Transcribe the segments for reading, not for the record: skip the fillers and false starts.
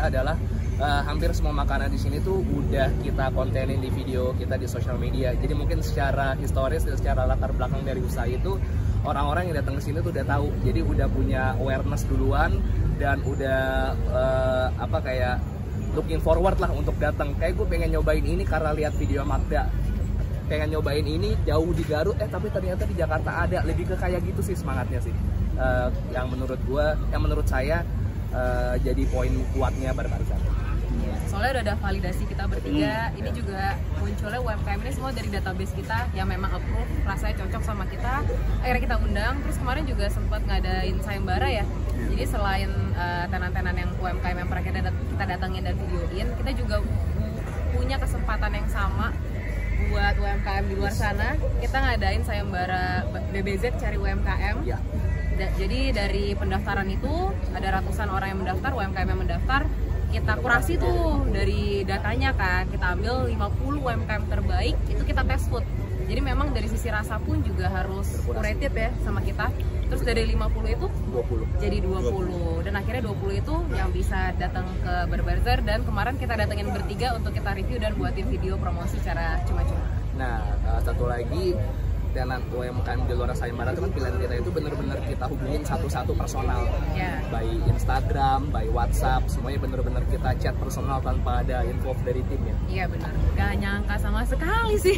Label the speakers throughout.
Speaker 1: saya adalah hampir semua makanan di sini tuh udah kita kontenin di video kita di sosial media. Jadi mungkin secara historis dan secara latar belakang dari usaha itu orang-orang yang datang ke sini tuh udah tahu. Jadi udah punya awareness duluan dan udah kayak looking forward lah untuk datang. Kayak gue pengen nyobain ini karena lihat video Magda. Pengen nyobain ini jauh di Garut, tapi ternyata di Jakarta ada. Lebih ke kayak gitu sih semangatnya sih. Yang menurut saya jadi poin kuatnya Barbarzar.
Speaker 2: Soalnya udah ada validasi kita bertiga, ini juga munculnya UMKM ini semua dari database kita yang memang approve, rasanya cocok sama kita, akhirnya kita undang. Terus kemarin juga sempat ngadain sayembara ya, jadi selain tenan-tenan yang UMKM yang pernah kita datangin dan videoin, kita juga punya kesempatan yang sama buat UMKM di luar sana. Kita ngadain sayembara BBZ cari UMKM. Jadi dari pendaftaran itu ada ratusan orang yang mendaftar, UMKM yang mendaftar. Kita kurasi tuh dari datanya kan, kita ambil 50 UMKM terbaik, itu kita test food. Jadi memang dari sisi rasa pun juga harus curated ya sama kita. Terus dari 50 itu 20. Jadi 20. Dan akhirnya 20 itu yang bisa datang ke Barbarzar, dan kemarin kita datengin bertiga untuk kita review dan buatin video promosi secara cuma-cuma.
Speaker 1: Nah, satu lagi, tenan UMKM di luar sayembara itu kan pilihan kita itu bener-bener kita hubungin satu-satu personal, by Instagram, by WhatsApp, semuanya bener-bener kita chat personal tanpa ada info dari tim ya.
Speaker 2: Iya benar, gak nyangka sama sekali sih.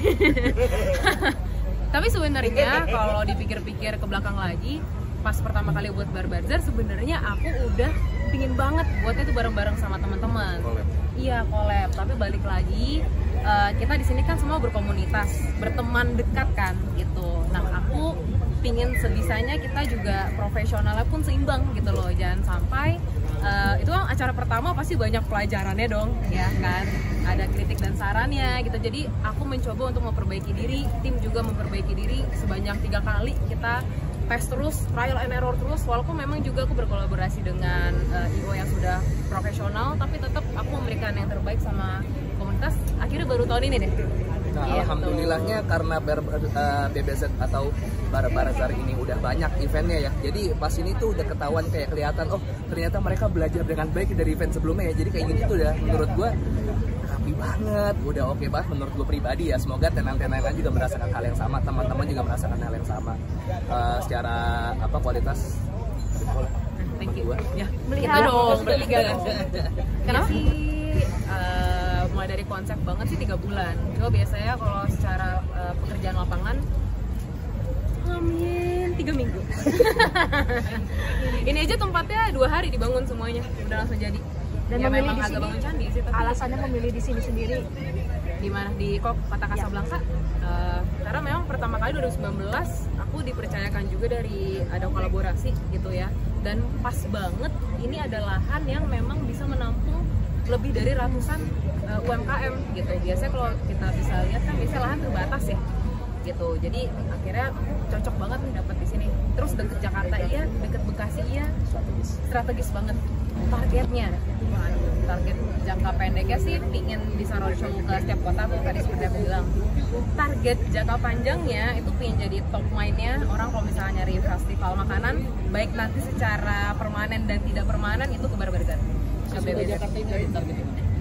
Speaker 2: Tapi sebenarnya kalau dipikir-pikir ke belakang lagi, pas pertama kali buat Barbarzar sebenarnya aku udah pingin banget buatnya itu bareng-bareng sama teman-teman. Iya collab, tapi balik lagi kita di sini kan semua berkomunitas, berteman dekat kan gitu. Nah aku pingin sebisanya kita juga profesionalnya pun seimbang gitu loh, jangan sampai itu kan acara pertama pasti banyak pelajarannya dong ya kan, ada kritik dan sarannya gitu. Jadi aku mencoba untuk memperbaiki diri, tim juga memperbaiki diri sebanyak 3 kali kita tes terus, trial and error terus, walaupun memang juga aku berkolaborasi dengan IO yang sudah profesional, tapi tetap aku memberikan yang terbaik sama komunitas. Akhirnya baru tahun ini deh.
Speaker 1: Nah, alhamdulillahnya karena BBZ atau Barbarzar ini udah banyak eventnya ya, jadi pas ini tuh udah ketahuan kayak kelihatan, oh ternyata mereka belajar dengan baik dari event sebelumnya ya. Jadi kayak gitu tuh udah menurut gua rapi banget, udah oke banget menurut gue pribadi ya. Semoga tenan-tenan lain juga merasakan hal yang sama, teman-teman juga merasakan hal yang sama. Secara kualitas
Speaker 2: thank you ya,
Speaker 3: melihat
Speaker 2: dong bertiga. Kenapa sih mulai dari konsep banget sih 3 bulan. Cuma biasanya kalau secara pekerjaan lapangan 3 minggu. Ini aja tempatnya 2 hari dibangun semuanya, udah langsung jadi.
Speaker 3: Dan
Speaker 2: ya
Speaker 3: memilih
Speaker 2: memang
Speaker 3: di
Speaker 2: agak
Speaker 3: sini,
Speaker 2: bangun candi sih, tapi
Speaker 3: alasannya memilih di sini sendiri
Speaker 2: di mana, di Kota Kasablanka. Karena memang pertama kali 2019 aku dipercayakan juga dari ada kolaborasi gitu ya, dan pas banget ini ada lahan yang memang bisa menampung lebih dari ratusan UMKM gitu. Biasanya kalau kita bisa lihat kan biasanya lahan terbatas ya gitu. Jadi akhirnya cocok banget nih dapat di sini. Terus deket Jakarta iya, deket Bekasi iya, strategis banget. Targetnya, target jangka pendeknya sih pingin bisa roadshow ke setiap kota tuh tadi seperti aku bilang. Target jangka panjangnya itu pingin jadi top mind-nya orang kalau misalnya nyari festival makanan, baik nanti secara permanen dan tidak permanen itu ke Barbarzar.
Speaker 1: Jakarta ini dari targetnya.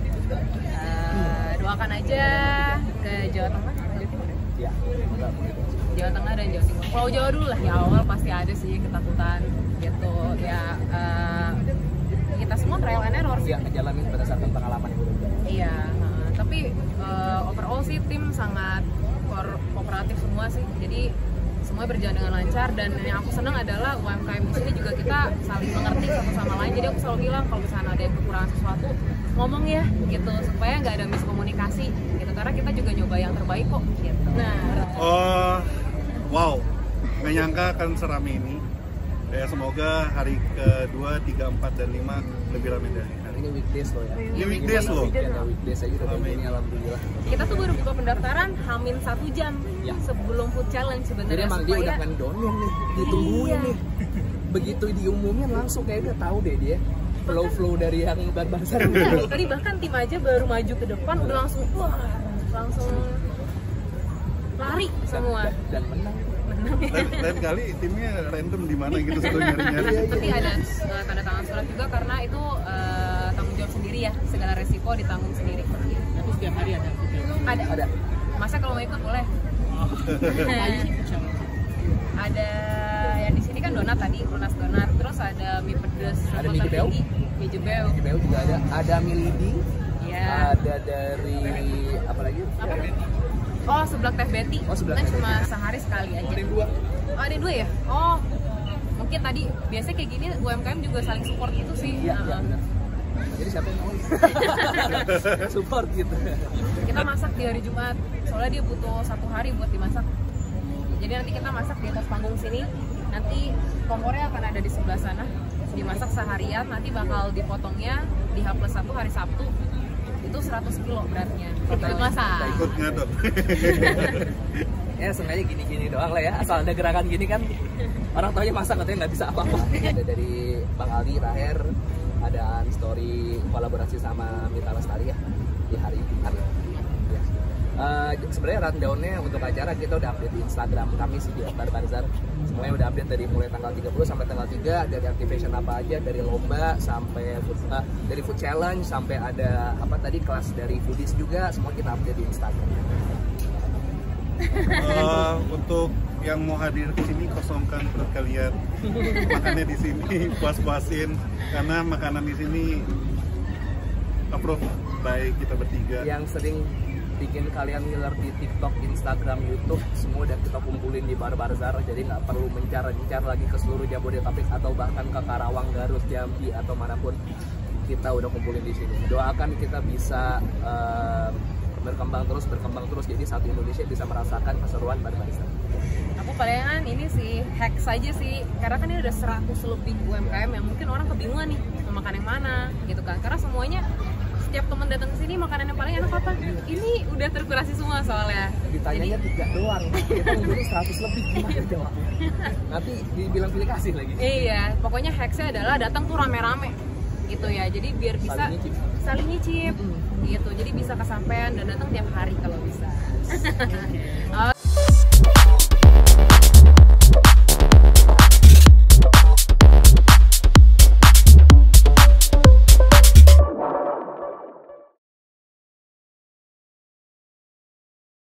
Speaker 2: Doakan aja ke Jawa Tengah,
Speaker 1: Ya,
Speaker 2: Jawa Tengah dan Jawa Timur. Pulau Jawa dulu lah, ya awal pasti ada sih ketakutan gitu ya. Kita semua trial and error sih.
Speaker 1: Ya, ngejalanin berdasarkan pengalaman yang udah.
Speaker 2: Iya, tapi overall sih tim sangat kooperatif semua sih. Jadi semua berjalan dengan lancar, dan yang aku senang adalah UMKM di sini juga kita saling mengerti satu sama lain. Jadi aku selalu bilang kalau misalnya ada yang kekurangan sesuatu ngomong ya gitu, supaya nggak ada miskomunikasi gitu, karena kita juga nyoba yang terbaik kok gitu.
Speaker 4: Nah, wow, nggak nyangka akan serame ini. Ya, semoga hari kedua, 3, 4, dan 5 lebih ramai dari hari
Speaker 1: Ini weekdays loh ya.
Speaker 4: Ini weekdays loh.
Speaker 1: Ya, weekdays aja udah kayak gini, alhamdulillah.
Speaker 2: Kita tuh baru buka pendaftaran hamin 1 jam sebelum food challenge sebenarnya.
Speaker 1: Jadi emang dia udah ngedonin nih, ditungguin nih. Begitu diumumin langsung kayak udah tahu deh dia flow dari yang Barbarzar.
Speaker 2: Tadi bahkan tim aja baru maju ke depan udah langsung lari semua
Speaker 1: dan menang.
Speaker 4: Lain kali timnya random di mana gitu, selalu nyari-nyari.
Speaker 2: Tapi ada tanda tangan surat juga karena itu tanggung jawab jawab sendiri ya, segala resiko ditanggung sendiri.
Speaker 5: Tapi setiap hari ada
Speaker 2: Ada. Masa kalau mau ikut boleh. Ada yang di sini kan donat tadi, lunas donat, terus ada mie pedes,
Speaker 1: Ada mie jebeu?
Speaker 2: mie jebeu.
Speaker 1: Jebeu juga ada mie lidi,
Speaker 2: Iya.
Speaker 1: ada dari apa lagi?
Speaker 2: Apa? Oh, seblak teh Betty.
Speaker 1: Oh, seblak
Speaker 2: Kan
Speaker 1: teh
Speaker 2: cuma sehari sekali aja.
Speaker 5: Ada dua.
Speaker 2: Oh, ada dua ya? Oh, mungkin tadi biasanya kayak gini UMKM juga saling support gitu sih.
Speaker 1: Iya, benar. Jadi siapa yang mau support gitu.
Speaker 2: Kita masak di hari Jumat, soalnya dia butuh 1 hari buat dimasak. Jadi nanti kita masak di atas panggung sini, nanti kompornya akan ada di sebelah sana, dimasak seharian, nanti bakal dipotongnya di H+1 hari Sabtu. Itu 100 kilo beratnya. Kita masak.
Speaker 4: Ikut nggak dong?
Speaker 1: Ya sengaja gini-gini doang lah ya, asal ada gerakan gini kan orang tuanya masak katanya nggak bisa apa-apa. Ada dari Bang Aldi, Raher, ada story kolaborasi sama Mita Lestari ya di hari Jumat. Ya. Sebenarnya rundown-nya untuk acara kita udah update di Instagram kami sih di @barbarzar. Semuanya udah update dari mulai tanggal 30 sampai tanggal 3, dari activation apa aja, dari lomba sampai dari food challenge sampai ada apa tadi kelas dari foodies juga, semua kita update di Instagram.
Speaker 4: Untuk yang mau hadir ke sini kosongkan perut kalian, makannya di sini, puas-puasin karena makanan di sini approve by kita bertiga.
Speaker 1: Yang sering bikin kalian ngiler di TikTok, Instagram, YouTube, semua udah kita kumpulin di Barbarzar, jadi nggak perlu mencar-mencar lagi ke seluruh Jabodetabek atau bahkan ke Karawang, Garut, Jambi atau manapun, kita udah kumpulin di sini. Doakan kita bisa berkembang terus, jadi satu Indonesia bisa merasakan keseruan Barbarzar.
Speaker 2: Aku palingan ini sih hack saja sih, karena kan ini udah 100 lebih UMKM yang mungkin orang kebingungan nih mau makan yang mana gitu kan, karena semuanya setiap teman datang ke sini makanan yang paling enak apa? Ini udah terkurasi semua soalnya.
Speaker 1: Ditanyanya 3 doang, kita ngumpulin 100 lebih, gimana jawabnya? Nanti dibilang pilih kasih lagi.
Speaker 2: Iya, pokoknya hacksnya adalah datang tuh rame-rame gitu ya, jadi biar bisa saling nyicip gitu, jadi bisa kesampaian dan datang tiap hari kalau bisa.